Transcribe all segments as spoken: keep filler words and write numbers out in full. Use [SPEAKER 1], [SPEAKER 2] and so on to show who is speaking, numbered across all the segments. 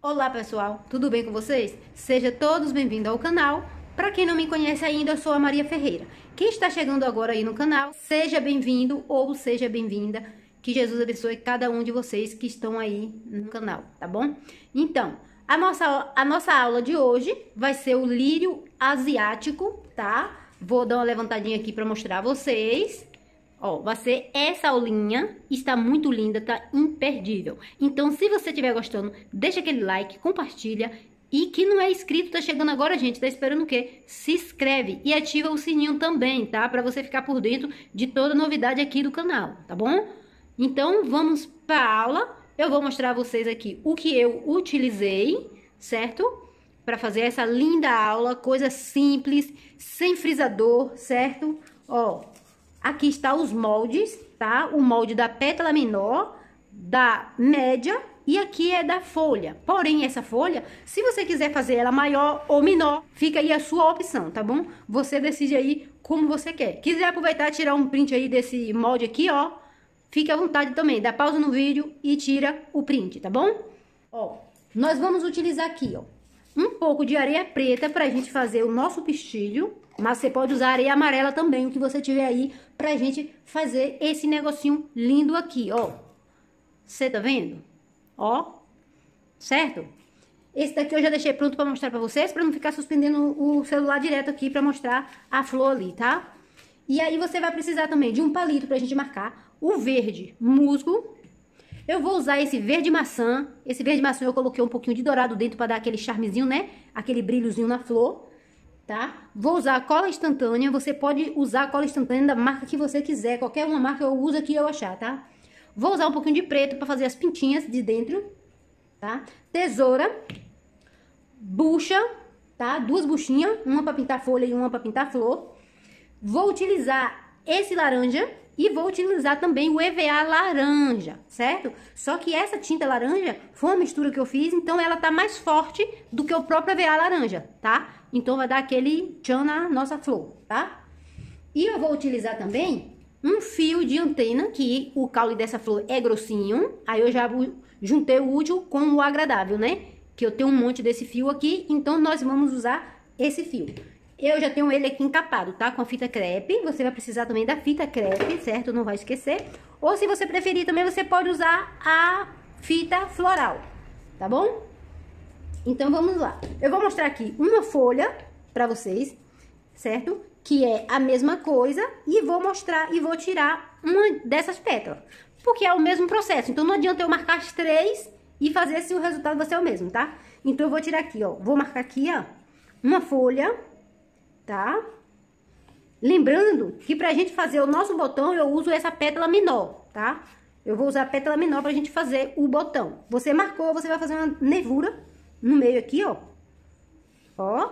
[SPEAKER 1] Olá pessoal, tudo bem com vocês? Sejam todos bem-vindos ao canal. Para quem não me conhece ainda, eu sou a Maria Ferreira. Quem está chegando agora aí no canal, seja bem-vindo ou seja bem-vinda. Que Jesus abençoe cada um de vocês que estão aí no canal, tá bom? Então, a nossa, a nossa aula de hoje vai ser o lírio asiático, tá? Vou dar uma levantadinha aqui para mostrar a vocês. Ó, vai ser essa aulinha, está muito linda, tá imperdível. Então, se você estiver gostando, deixa aquele like, compartilha. E que não é inscrito, tá chegando agora, gente, tá esperando o quê? Se inscreve e ativa o sininho também, tá? Pra você ficar por dentro de toda novidade aqui do canal, tá bom? Então, vamos pra aula. Eu vou mostrar a vocês aqui o que eu utilizei, certo? Pra fazer essa linda aula, coisa simples, sem frisador, certo? Ó... Aqui está os moldes, tá? O molde da pétala menor, da média e aqui é da folha. Porém, essa folha, se você quiser fazer ela maior ou menor, fica aí a sua opção, tá bom? Você decide aí como você quer. Quiser aproveitar e tirar um print aí desse molde aqui, ó, fique à vontade também. Dá pausa no vídeo e tira o print, tá bom? Ó, nós vamos utilizar aqui, ó, um pouco de areia preta pra gente fazer o nosso pistilho. Mas você pode usar areia amarela também, o que você tiver aí, pra gente fazer esse negocinho lindo aqui, ó. Você tá vendo? Ó, certo? Esse daqui eu já deixei pronto pra mostrar pra vocês, pra não ficar suspendendo o celular direto aqui pra mostrar a flor ali, tá? E aí você vai precisar também de um palito pra gente marcar o verde musgo. Eu vou usar esse verde maçã. Esse verde maçã eu coloquei um pouquinho de dourado dentro pra dar aquele charmezinho, né? Aquele brilhozinho na flor. Tá? Vou usar a cola instantânea, você pode usar a cola instantânea da marca que você quiser, qualquer uma marca eu uso aqui eu achar, tá? Vou usar um pouquinho de preto para fazer as pintinhas de dentro, tá? Tesoura, bucha, tá? Duas buchinhas, uma para pintar folha e uma para pintar flor. Vou utilizar esse laranja e vou utilizar também o E V A laranja, certo? Só que essa tinta laranja foi uma mistura que eu fiz, então ela tá mais forte do que o próprio E V A laranja, tá? Então, vai dar aquele tchan na nossa flor, tá? E eu vou utilizar também um fio de antena, que o caule dessa flor é grossinho. Aí, eu já juntei o útil com o agradável, né? Que eu tenho um monte desse fio aqui, então nós vamos usar esse fio. Eu já tenho ele aqui encapado, tá? Com a fita crepe. Você vai precisar também da fita crepe, certo? Não vai esquecer. Ou, se você preferir também, você pode usar a fita floral, tá bom? Então, vamos lá. Eu vou mostrar aqui uma folha pra vocês, certo? Que é a mesma coisa. E vou mostrar e vou tirar uma dessas pétalas. Porque é o mesmo processo. Então, não adianta eu marcar as três e fazer se o resultado vai ser o mesmo, tá? Então, eu vou tirar aqui, ó. Vou marcar aqui, ó, uma folha, tá? Lembrando que pra gente fazer o nosso botão, eu uso essa pétala menor, tá? Eu vou usar a pétala menor pra gente fazer o botão. Você marcou, você vai fazer uma nervura no meio aqui, ó. Ó.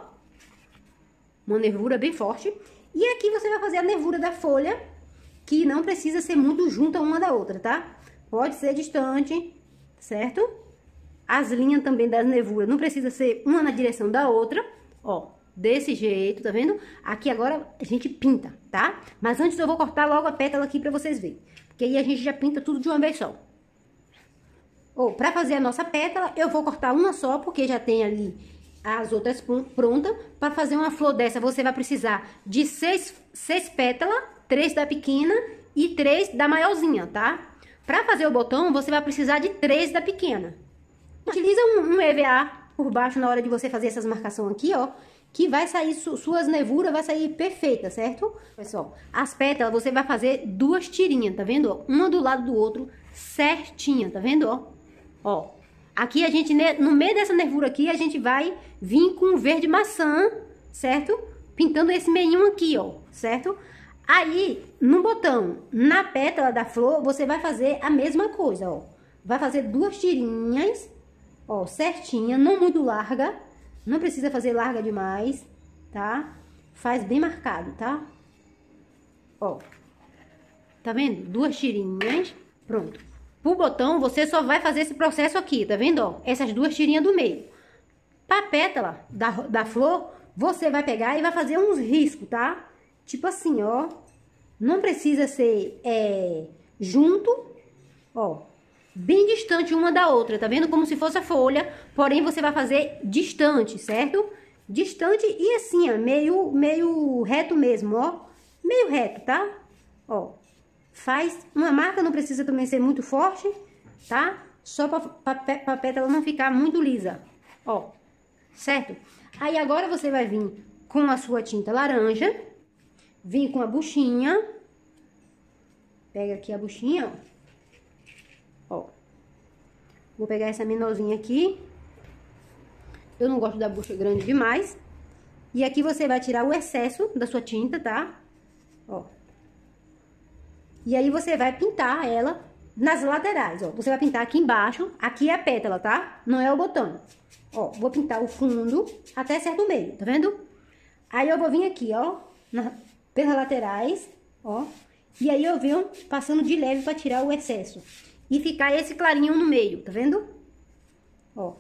[SPEAKER 1] Uma nervura bem forte. E aqui você vai fazer a nervura da folha, que não precisa ser muito junta uma da outra, tá? Pode ser distante, certo? As linhas também das nervuras não precisa ser uma na direção da outra, ó. Desse jeito, tá vendo? Aqui agora a gente pinta, tá? Mas antes eu vou cortar logo a pétala aqui pra vocês verem. Porque aí a gente já pinta tudo de uma vez só. Ou, pra fazer a nossa pétala, eu vou cortar uma só, porque já tem ali as outras prontas. Pra fazer uma flor dessa, você vai precisar de seis, seis pétalas, três da pequena e três da maiorzinha, tá? Pra fazer o botão, você vai precisar de três da pequena. Utiliza um, um E V A por baixo na hora de você fazer essas marcações aqui, ó. Que vai sair, su, suas nervuras vai sair perfeita, certo? Pessoal, as pétalas você vai fazer duas tirinhas, tá vendo? Uma do lado do outro, certinha, tá vendo, ó? Ó, aqui a gente, no meio dessa nervura aqui, a gente vai vir com verde maçã, certo? Pintando esse meinho aqui, ó, certo? Aí, no botão, na pétala da flor, você vai fazer a mesma coisa, ó. Vai fazer duas tirinhas, ó, certinha, não muito larga. Não precisa fazer larga demais, tá? Faz bem marcado, tá? Ó, tá vendo? Duas tirinhas, pronto. Pro botão, você só vai fazer esse processo aqui, tá vendo, ó? Essas duas tirinhas do meio. Pra pétala da, da flor, você vai pegar e vai fazer uns riscos, tá? Tipo assim, ó. Não precisa ser é, junto, ó. bem distante uma da outra, tá vendo? Como se fosse a folha, porém você vai fazer distante, certo? Distante e assim, ó, meio, meio reto mesmo, ó. Meio reto, tá? Ó, faz uma marca, não precisa também ser muito forte, tá? Só pra, pra, pra pétala não ficar muito lisa, ó, certo? Aí agora você vai vir com a sua tinta laranja, vir com a buchinha, pega aqui a buchinha, ó, ó. Vou pegar essa menorzinha aqui, eu não gosto da bucha grande demais. E aqui você vai tirar o excesso da sua tinta, tá? Ó. E aí você vai pintar ela nas laterais, ó. Você vai pintar aqui embaixo, aqui é a pétala, tá? Não é o botão. Ó, vou pintar o fundo até certo meio, tá vendo? Aí eu vou vir aqui, ó, na, pelas laterais, ó. E aí eu venho passando de leve pra tirar o excesso. E ficar esse clarinho no meio, tá vendo? Ó.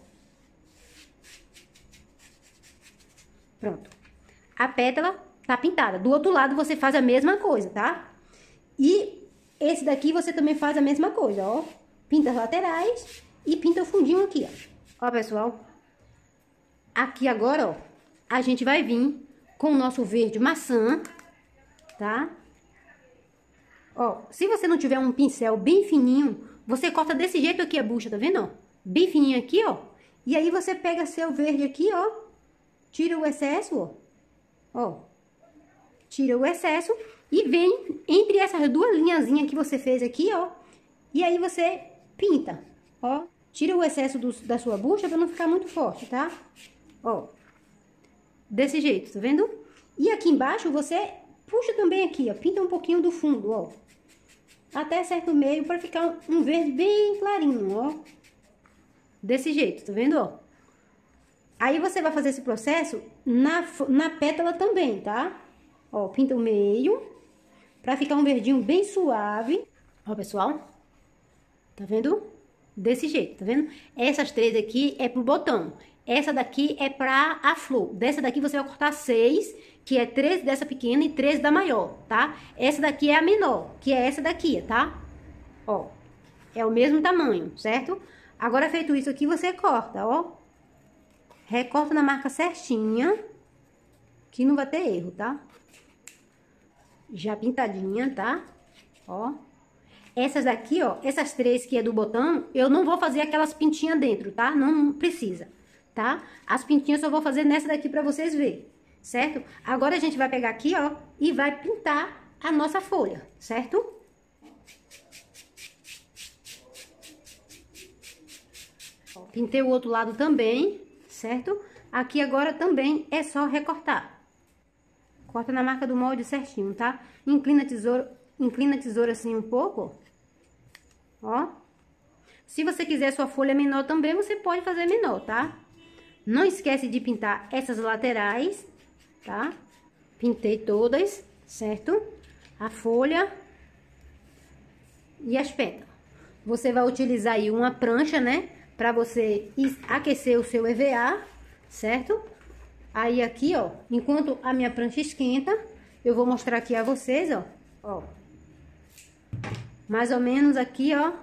[SPEAKER 1] Pronto. A pétala tá pintada. Do outro lado você faz a mesma coisa, tá? E esse daqui você também faz a mesma coisa, ó. Pinta as laterais e pinta o fundinho aqui, ó. Ó, pessoal. Aqui agora, ó, a gente vai vir com o nosso verde maçã, tá? Ó, se você não tiver um pincel bem fininho, você corta desse jeito aqui a bucha, tá vendo, ó? Bem fininho aqui, ó. E aí você pega seu verde aqui, ó. Tira o excesso, ó. Ó. Tira o excesso e vem entre essas duas linhazinhas que você fez aqui, ó. E aí você pinta, ó. Tira o excesso do, da sua bucha pra não ficar muito forte, tá? Ó. Desse jeito, tá vendo? E aqui embaixo você puxa também aqui, ó. Pinta um pouquinho do fundo, ó. Até certo meio pra ficar um, um verde bem clarinho, ó. Desse jeito, tá vendo, ó? Aí você vai fazer esse processo na, na pétala também, tá? Ó, pinta o meio, pra ficar um verdinho bem suave. Ó, pessoal, tá vendo? Desse jeito, tá vendo? Essas três aqui é pro botão. Essa daqui é pra a flor. Dessa daqui você vai cortar seis, que é três dessa pequena e três da maior, tá? Essa daqui é a menor, que é essa daqui, tá? Ó, é o mesmo tamanho, certo? Agora, feito isso aqui, você corta, ó. Recorta na marca certinha, que não vai ter erro, tá? Já pintadinha, tá? Ó. Essas daqui, ó, essas três que é do botão, eu não vou fazer aquelas pintinhas dentro, tá? Não precisa, tá? As pintinhas eu só vou fazer nessa daqui pra vocês verem, certo? Agora a gente vai pegar aqui, ó, e vai pintar a nossa folha, certo? Ó, pintei o outro lado também, certo? Aqui agora também é só recortar. Corta na marca do molde certinho, tá? Inclina a tesoura, inclina a tesoura assim um pouco, ó. Se você quiser sua folha menor também, você pode fazer menor, tá? Não esquece de pintar essas laterais, tá? Pintei todas, certo? A folha e as pétalas. Você vai utilizar aí uma prancha, né? Pra você aquecer o seu E V A, certo? Aí aqui, ó, enquanto a minha prancha esquenta, eu vou mostrar aqui a vocês, ó. Ó. Mais ou menos aqui, ó.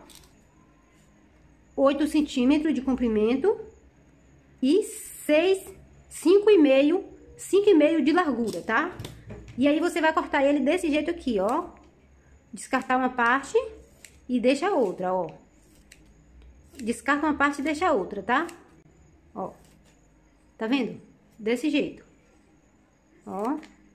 [SPEAKER 1] oito centímetros de comprimento e seis, cinco e meio, cinco e meio de largura, tá? E aí você vai cortar ele desse jeito aqui, ó. Descartar uma parte e deixa a outra, ó. Descarta uma parte e deixa a outra, tá? Ó. Tá vendo? Desse jeito. Ó.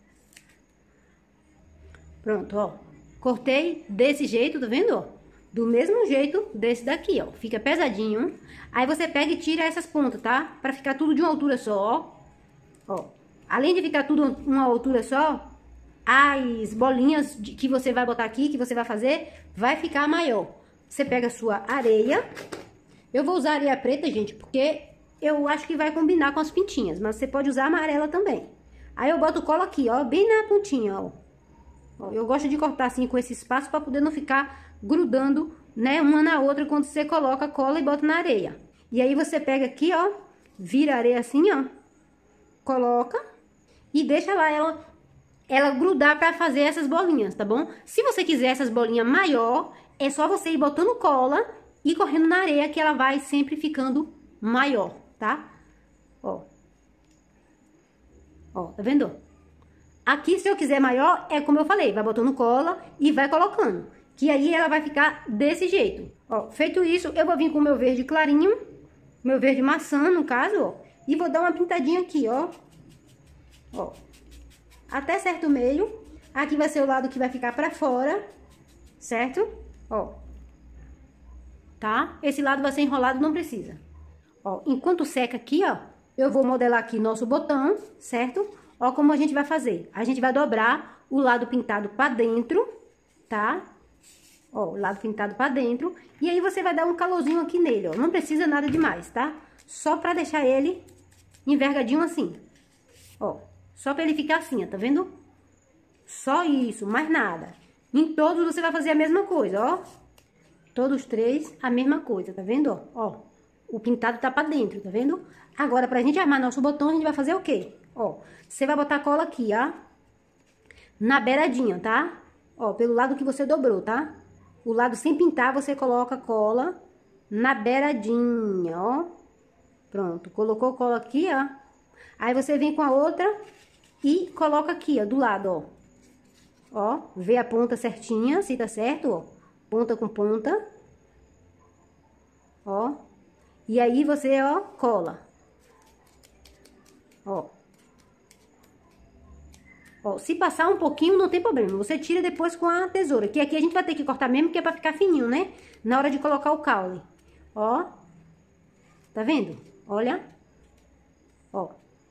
[SPEAKER 1] Pronto, ó. Cortei desse jeito, tá vendo, ó? Do mesmo jeito desse daqui, ó. Fica pesadinho. Aí você pega e tira essas pontas, tá? Pra ficar tudo de uma altura só, ó. Ó. Além de ficar tudo uma altura só, as bolinhas de, que você vai botar aqui, que você vai fazer, vai ficar maior. Você pega a sua areia. Eu vou usar areia preta, gente, porque eu acho que vai combinar com as pintinhas. Mas você pode usar amarela também. Aí eu boto cola aqui, ó, bem na pontinha, ó. Ó, eu gosto de cortar assim com esse espaço pra poder não ficar grudando, né, uma na outra quando você coloca a cola e bota na areia. E aí você pega aqui, ó, vira a areia assim, ó, coloca e deixa lá ela, ela grudar pra fazer essas bolinhas, tá bom? Se você quiser essas bolinhas maior, é só você ir botando cola e correndo na areia, que ela vai sempre ficando maior, tá? Ó. Ó, tá vendo? Aqui, se eu quiser maior, é como eu falei, vai botando cola e vai colocando. Que aí ela vai ficar desse jeito. Ó, feito isso, eu vou vir com o meu verde clarinho, meu verde maçã, no caso, ó. E vou dar uma pintadinha aqui, ó. Ó. Até certo meio. Aqui vai ser o lado que vai ficar pra fora, certo? Ó. Tá? Esse lado vai ser enrolado, não precisa. Ó, enquanto seca aqui, ó, eu vou modelar aqui nosso botão, certo? Ó como a gente vai fazer. A gente vai dobrar o lado pintado pra dentro, tá? Ó, o lado pintado pra dentro. E aí, você vai dar um calorzinho aqui nele, ó. Não precisa nada demais, tá? Só pra deixar ele envergadinho assim. Ó, só pra ele ficar assim, ó, tá vendo? Só isso, mais nada. Em todos você vai fazer a mesma coisa, ó. Todos três, a mesma coisa, tá vendo, ó? Ó, o pintado tá pra dentro, tá vendo? Agora, pra gente armar nosso botão, a gente vai fazer o quê? Ó, você vai botar a cola aqui, ó. Na beiradinha, tá? Ó, pelo lado que você dobrou, tá? O lado sem pintar, você coloca cola na beiradinha, ó. Pronto, colocou cola aqui, ó. Aí, você vem com a outra e coloca aqui, ó, do lado, ó. Ó, vê a ponta certinha, se tá certo, ó. Ponta com ponta. Ó. E aí, você, ó, cola. Ó. Ó, se passar um pouquinho, não tem problema. Você tira depois com a tesoura. Que aqui a gente vai ter que cortar mesmo, que é pra ficar fininho, né? Na hora de colocar o caule. Ó. Tá vendo? Olha. Ó.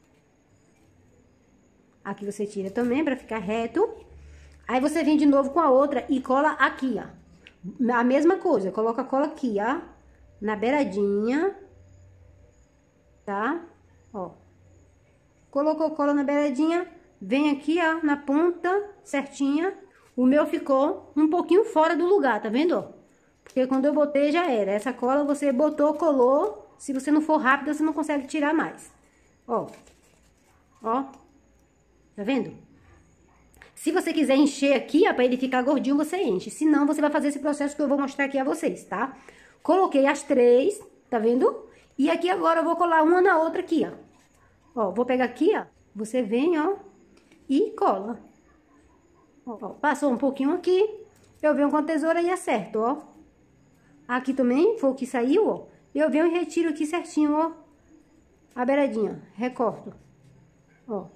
[SPEAKER 1] Aqui você tira também pra ficar reto. Aí, você vem de novo com a outra e cola aqui, ó. A mesma coisa. Coloca a cola aqui, ó. Na beiradinha. Tá? Ó. Colocou cola na beiradinha. Vem aqui, ó, na ponta certinha. O meu ficou um pouquinho fora do lugar, tá vendo? Porque quando eu botei já era. Essa cola você botou, colou. Se você não for rápido, você não consegue tirar mais. Ó. Ó. Tá vendo? Se você quiser encher aqui, ó, pra ele ficar gordinho, você enche. Se não, você vai fazer esse processo que eu vou mostrar aqui a vocês, tá? Coloquei as três, tá vendo? E aqui agora eu vou colar uma na outra aqui, ó. Ó, vou pegar aqui, ó. Você vem, ó. E cola. Ó, ó, passou um pouquinho aqui. Eu venho com a tesoura e acerto, ó. Aqui também foi o que saiu, ó. Eu venho e retiro aqui certinho, ó. A beiradinha. Recorto. Ó.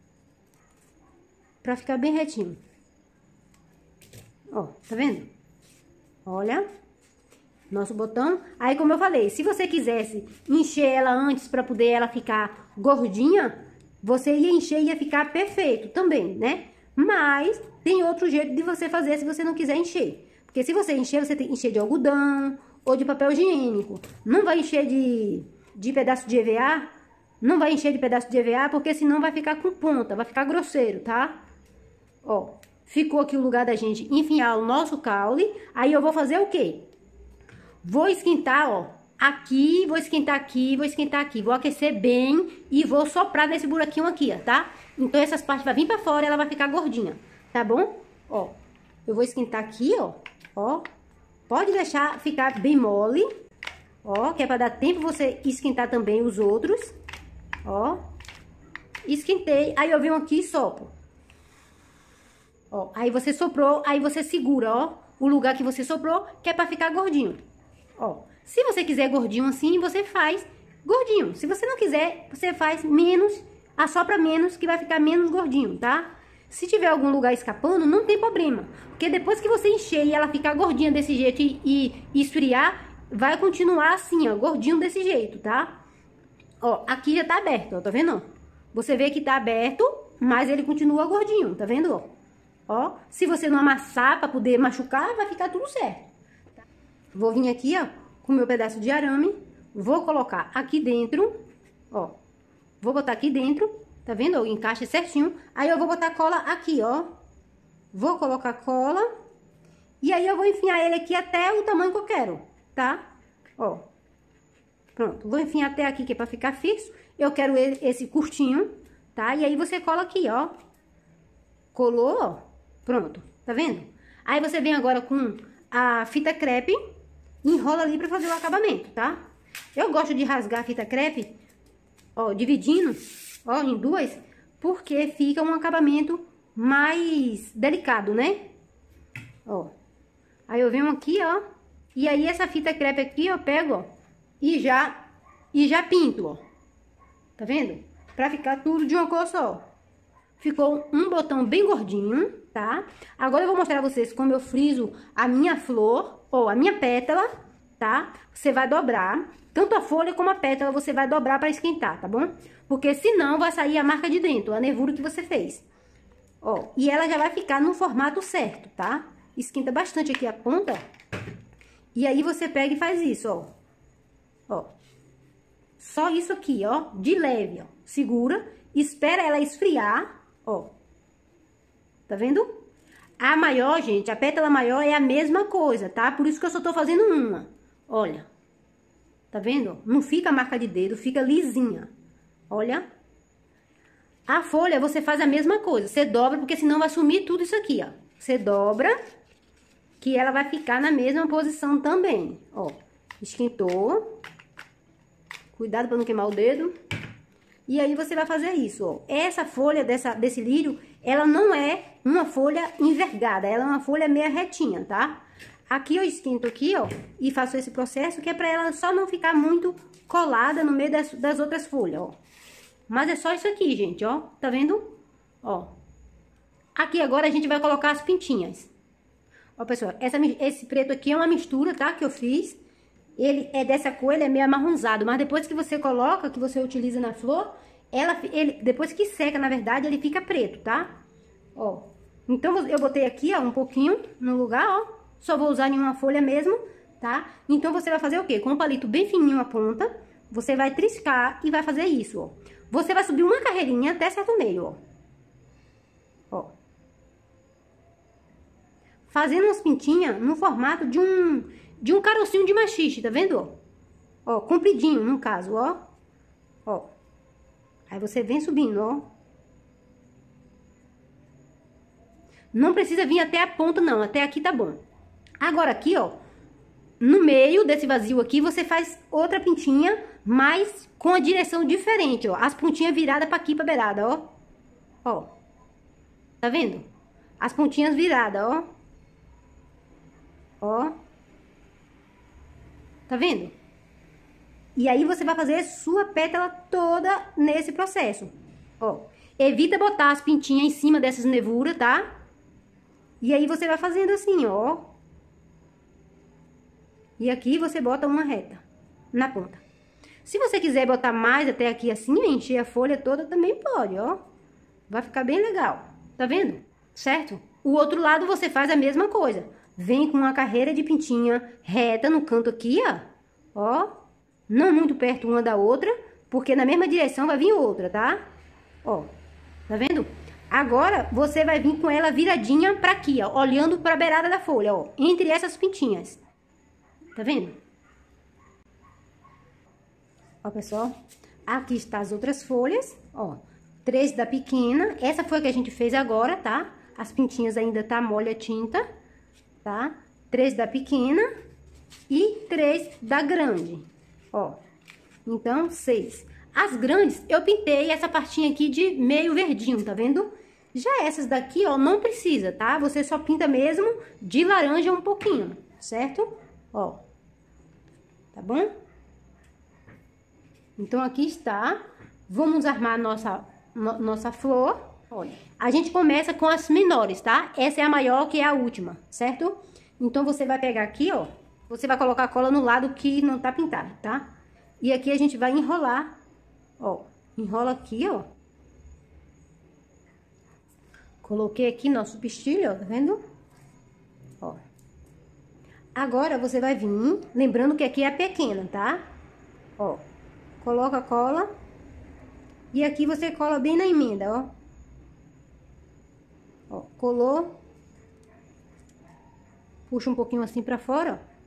[SPEAKER 1] Pra ficar bem retinho. Ó, tá vendo? Olha. Nosso botão. Aí, como eu falei, se você quisesse encher ela antes pra poder ela ficar gordinha, você ia encher e ia ficar perfeito também, né? Mas tem outro jeito de você fazer se você não quiser encher. Porque se você encher, você tem que encher de algodão ou de papel higiênico. Não vai encher de, de pedaço de E V A. Não vai encher de pedaço de E V A, porque senão vai ficar com ponta, vai ficar grosseiro, tá? Ó, ficou aqui o lugar da gente enfiar o nosso caule. Aí eu vou fazer o quê? Vou esquentar, ó. Aqui, vou esquentar aqui, vou esquentar aqui. Vou aquecer bem e vou soprar nesse buraquinho aqui, ó, tá? Então, essas partes vai vir pra fora e ela vai ficar gordinha, tá bom? Ó, eu vou esquentar aqui, ó. Ó, pode deixar ficar bem mole. Ó, que é pra dar tempo você esquentar também os outros. Ó, esquentei. Aí, eu venho aqui e sopro. Ó, aí você soprou, aí você segura, ó. O lugar que você soprou, que é pra ficar gordinho. Ó. Se você quiser gordinho assim, você faz gordinho. Se você não quiser, você faz menos, assopra menos, que vai ficar menos gordinho, tá? Se tiver algum lugar escapando, não tem problema. Porque depois que você encher e ela ficar gordinha desse jeito e, e esfriar, vai continuar assim, ó, gordinho desse jeito, tá? Ó, aqui já tá aberto, ó, tá vendo? Você vê que tá aberto, mas ele continua gordinho, tá vendo, ó? Ó, se você não amassar pra poder machucar, vai ficar tudo certo. Vou vir aqui, ó, com o meu pedaço de arame, vou colocar aqui dentro, ó, vou botar aqui dentro, tá vendo? Eu encaixe certinho, aí eu vou botar cola aqui, ó, vou colocar cola, e aí eu vou enfiar ele aqui até o tamanho que eu quero, tá? Ó, pronto, vou enfiar até aqui, que é pra ficar fixo, eu quero esse curtinho, tá? E aí você cola aqui, ó, colou, ó, pronto, tá vendo? Aí você vem agora com a fita crepe, enrola ali pra fazer o acabamento, tá? Eu gosto de rasgar a fita crepe, ó, dividindo, ó, em duas, porque fica um acabamento mais delicado, né? Ó. Aí eu venho aqui, ó, e aí essa fita crepe aqui eu pego, ó, e já, e já pinto, ó. Tá vendo? Pra ficar tudo de uma cor só. Ficou um botão bem gordinho, tá? Agora eu vou mostrar a vocês como eu friso a minha flor, ou a minha pétala, tá? Você vai dobrar, tanto a folha como a pétala você vai dobrar pra esquentar, tá bom? Porque senão vai sair a marca de dentro, a nervura que você fez. Ó, e ela já vai ficar no formato certo, tá? Esquenta bastante aqui a ponta. E aí você pega e faz isso, ó. Ó. Só isso aqui, ó, de leve, ó. Segura, espera ela esfriar. Ó, tá vendo? A maior, gente, a pétala maior é a mesma coisa, tá? Por isso que eu só tô fazendo uma. Olha, tá vendo? Não fica marca de dedo, fica lisinha. Olha. A folha você faz a mesma coisa, você dobra, porque senão vai sumir tudo isso aqui, ó. Você dobra, que ela vai ficar na mesma posição também, ó. Esquentou. Cuidado pra não queimar o dedo. E aí você vai fazer isso, ó. Essa folha dessa, desse lírio, ela não é uma folha envergada, ela é uma folha meia retinha, tá? Aqui eu esquento aqui, ó, e faço esse processo, que é pra ela só não ficar muito colada no meio das, das outras folhas, ó. Mas é só isso aqui, gente, ó. Tá vendo? Ó. Aqui agora a gente vai colocar as pintinhas. Ó, pessoal, essa, esse preto aqui é uma mistura, tá? Que eu fiz. Ele é dessa cor, ele é meio amarronzado, mas depois que você coloca, que você utiliza na flor, ela, ele, depois que seca, na verdade, ele fica preto, tá? Ó, então eu botei aqui, ó, um pouquinho no lugar, ó, só vou usar em uma folha mesmo, tá? Então você vai fazer o quê? Com um palito bem fininho a ponta, você vai triscar e vai fazer isso, ó. Você vai subir uma carreirinha até certo meio, ó. Ó. Fazendo umas pintinhas no formato de um... de um carocinho de machixe, tá vendo? Ó, compridinho, no caso, ó. Ó. Aí você vem subindo, ó. Não precisa vir até a ponta, não. Até aqui tá bom. Agora aqui, ó. No meio desse vazio aqui, você faz outra pintinha, mas com a direção diferente, ó. As pontinhas viradas pra aqui, pra beirada, ó. Ó. Tá vendo? As pontinhas viradas, ó. Ó. Tá vendo? E aí você vai fazer sua pétala toda nesse processo. Ó, evita botar as pintinhas em cima dessas nervuras, tá? E aí você vai fazendo assim, ó. E aqui você bota uma reta na ponta. Se você quiser botar mais até aqui assim, encher a folha toda, também pode, ó. Vai ficar bem legal. Tá vendo? Certo? O outro lado você faz a mesma coisa. Vem com uma carreira de pintinha reta no canto aqui, ó. Ó. Não muito perto uma da outra, porque na mesma direção vai vir outra, tá? Ó. Tá vendo? Agora, você vai vir com ela viradinha pra aqui, ó. Olhando pra beirada da folha, ó. Entre essas pintinhas. Tá vendo? Ó, pessoal. Aqui está as outras folhas, ó. Três da pequena. Essa foi a que a gente fez agora, tá? As pintinhas ainda tá molha tinta, tá? Três da pequena e três da grande, ó. Então, seis. As grandes, eu pintei essa partinha aqui de meio verdinho, tá vendo? Já essas daqui, ó, não precisa, tá? Você só pinta mesmo de laranja um pouquinho, certo? Ó. Tá bom? Então, aqui está. Vamos armar nossa, no, nossa flor. Olha, a gente começa com as menores, tá? Essa é a maior, que é a última, certo? Então, você vai pegar aqui, ó. Você vai colocar a cola no lado que não tá pintado, tá? E aqui a gente vai enrolar, ó. Enrola aqui, ó. Coloquei aqui nosso pistilho, ó, tá vendo? Ó. Agora, você vai vir, lembrando que aqui é pequena, tá? Ó. Coloca a cola. E aqui você cola bem na emenda, ó. Ó, colou. Puxa um pouquinho assim pra fora, ó.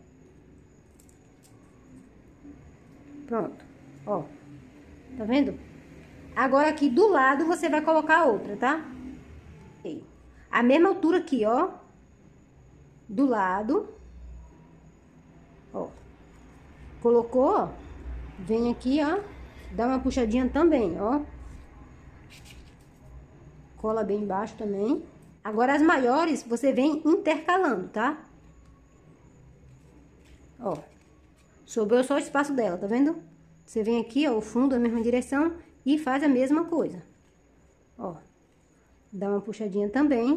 [SPEAKER 1] Pronto, ó. Tá vendo? Agora aqui do lado você vai colocar a outra, tá? A mesma altura aqui, ó. Do lado. Ó. Colocou, ó. Vem aqui, ó. Dá uma puxadinha também, ó. Cola bem embaixo também. Agora, as maiores, você vem intercalando, tá? Ó. Sobrou só o espaço dela, tá vendo? Você vem aqui, ó, o fundo, a mesma direção, e faz a mesma coisa. Ó. Dá uma puxadinha também.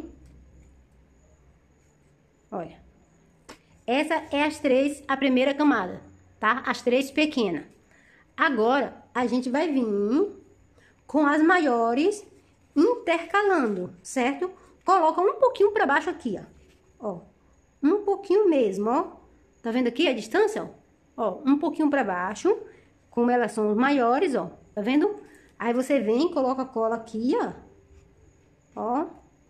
[SPEAKER 1] Olha. Essa é as três, a primeira camada, tá? As três pequenas. Agora, a gente vai vir com as maiores intercalando, certo? Coloca um pouquinho pra baixo aqui, ó. Ó. Um pouquinho mesmo, ó. Tá vendo aqui a distância, ó? Ó, um pouquinho pra baixo. Como elas são os maiores, ó. Tá vendo? Aí você vem, coloca a cola aqui, ó. Ó.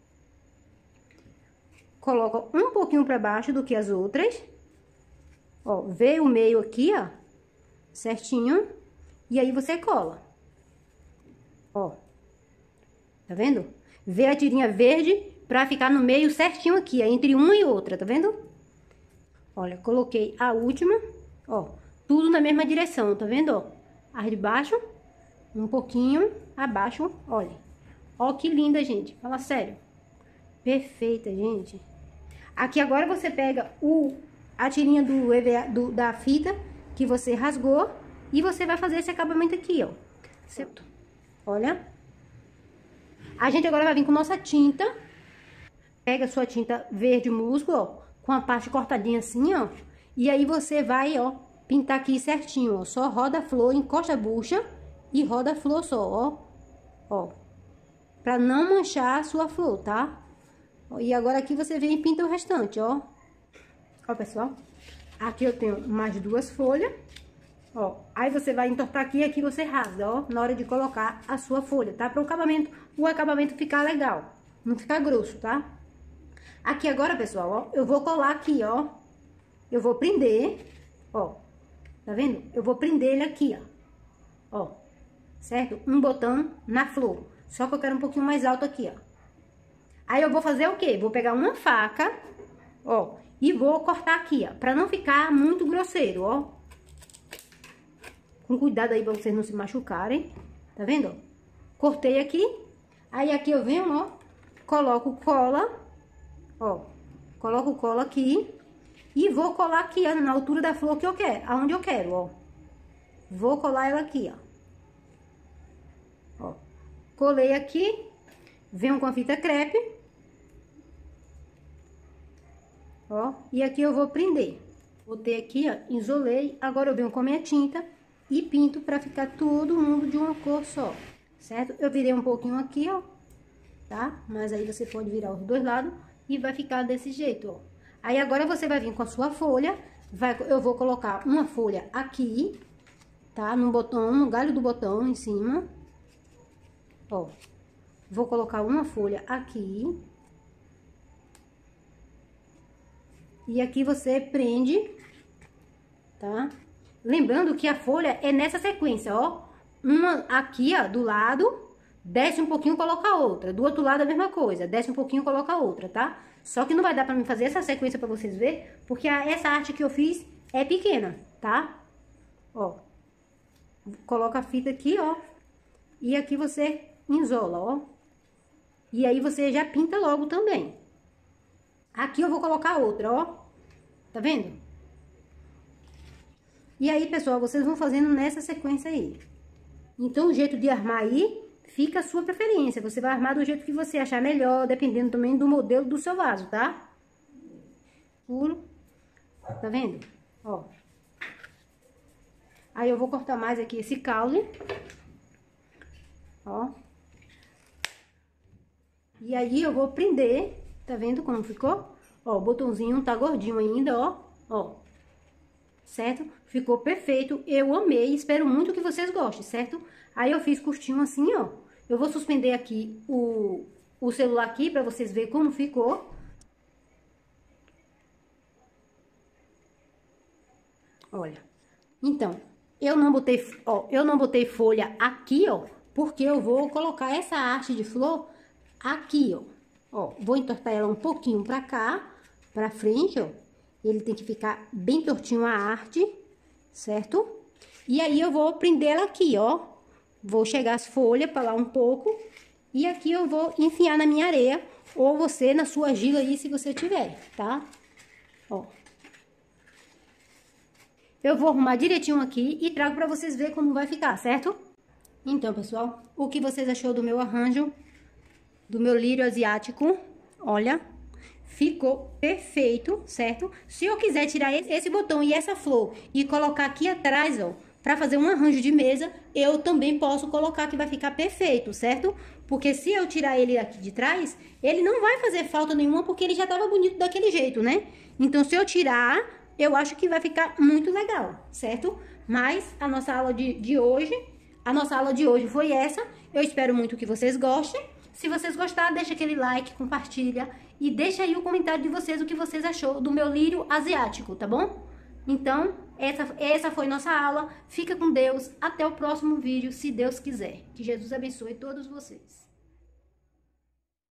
[SPEAKER 1] Coloca um pouquinho pra baixo do que as outras. Ó, vê o meio aqui, ó. Certinho. E aí você cola. Ó. Tá vendo? Vê a tirinha verde pra ficar no meio certinho aqui, ó, entre uma e outra, tá vendo? Olha, coloquei a última, ó. Tudo na mesma direção, tá vendo, ó? As de baixo, um pouquinho abaixo, olha. Ó que linda, gente. Fala sério. Perfeita, gente. Aqui agora você pega o, a tirinha do, E V A, do, da fita que você rasgou e você vai fazer esse acabamento aqui, ó. Certo? Olha. A gente agora vai vir com nossa tinta. Pega a sua tinta verde musgo, ó, com a parte cortadinha assim, ó. E aí você vai, ó, pintar aqui certinho, ó. Só roda a flor, encosta a bucha e roda a flor só, ó. Ó. Pra não manchar a sua flor, tá? E agora aqui você vem e pinta o restante, ó. Ó, pessoal. Aqui eu tenho mais duas folhas. Ó, aí você vai entortar aqui e aqui você rasga, ó, na hora de colocar a sua folha, tá? Para o acabamento, o acabamento ficar legal, não ficar grosso, tá? Aqui agora, pessoal, ó, eu vou colar aqui, ó. Eu vou prender, ó. Tá vendo? Eu vou prender ele aqui, ó. Ó, certo? Um botão na flor. Só que eu quero um pouquinho mais alto aqui, ó. Aí eu vou fazer o quê? Vou pegar uma faca, ó, e vou cortar aqui, ó, pra não ficar muito grosseiro, ó. Com cuidado aí pra vocês não se machucarem. Tá vendo? Cortei aqui. Aí aqui eu venho, ó. Coloco cola. Ó. Coloco cola aqui. E vou colar aqui, ó, na altura da flor que eu quero. Aonde eu quero, ó. Vou colar ela aqui, ó. Ó. Colei aqui. Venho com a fita crepe. Ó. E aqui eu vou prender. Botei aqui, ó. Isolei. Agora eu venho com a minha tinta. E pinto pra ficar todo mundo de uma cor só, certo? Eu virei um pouquinho aqui, ó, tá? Mas aí você pode virar os dois lados e vai ficar desse jeito, ó. Aí agora você vai vir com a sua folha, vai, eu vou colocar uma folha aqui, tá? No botão, no galho do botão em cima, ó. Vou colocar uma folha aqui. E aqui você prende, tá? Lembrando que a folha é nessa sequência, ó. Uma aqui, ó, do lado, desce um pouquinho, coloca a outra. Do outro lado a mesma coisa, desce um pouquinho, coloca a outra, tá? Só que não vai dar pra mim fazer essa sequência pra vocês verem, porque a, essa arte que eu fiz é pequena, tá? Ó. Coloca a fita aqui, ó. E aqui você isola, ó. E aí você já pinta logo também. Aqui eu vou colocar outra, ó. Tá vendo? E aí, pessoal, vocês vão fazendo nessa sequência aí. Então, o jeito de armar aí fica a sua preferência. Você vai armar do jeito que você achar melhor, dependendo também do modelo do seu vaso, tá? Puro. Tá vendo? Ó. Aí, eu vou cortar mais aqui esse caule. Ó. E aí, eu vou prender. Tá vendo como ficou? Ó, o botãozinho tá gordinho ainda, ó. Ó. Certo? Ficou perfeito, eu amei, espero muito que vocês gostem, certo? Aí eu fiz curtinho assim, ó. Eu vou suspender aqui o, o celular aqui pra vocês verem como ficou. Olha, então, eu não botei, ó, eu não botei folha aqui, ó, porque eu vou colocar essa haste de flor aqui, ó. Ó, vou entortar ela um pouquinho pra cá, pra frente, ó. Ele tem que ficar bem tortinho a arte, certo? E aí eu vou prender ela aqui, ó. Vou chegar as folhas para lá um pouco. E aqui eu vou enfiar na minha areia. Ou você na sua argila aí, se você tiver, tá? Ó. Eu vou arrumar direitinho aqui e trago pra vocês verem como vai ficar, certo? Então, pessoal, o que vocês achou do meu arranjo? Do meu lírio asiático? Olha, ficou perfeito, certo? Se eu quiser tirar esse botão e essa flor e colocar aqui atrás, ó, pra fazer um arranjo de mesa, eu também posso colocar que vai ficar perfeito, certo? Porque se eu tirar ele aqui de trás, ele não vai fazer falta nenhuma, porque ele já tava bonito daquele jeito, né? Então, se eu tirar, eu acho que vai ficar muito legal, certo? Mas a nossa aula de, de hoje, a nossa aula de hoje foi essa. Eu espero muito que vocês gostem. Se vocês gostaram, deixa aquele like, compartilha e deixa aí o comentário de vocês, o que vocês achou do meu lírio asiático, tá bom? Então, essa, essa foi nossa aula. Fica com Deus. Até o próximo vídeo, se Deus quiser. Que Jesus abençoe todos vocês.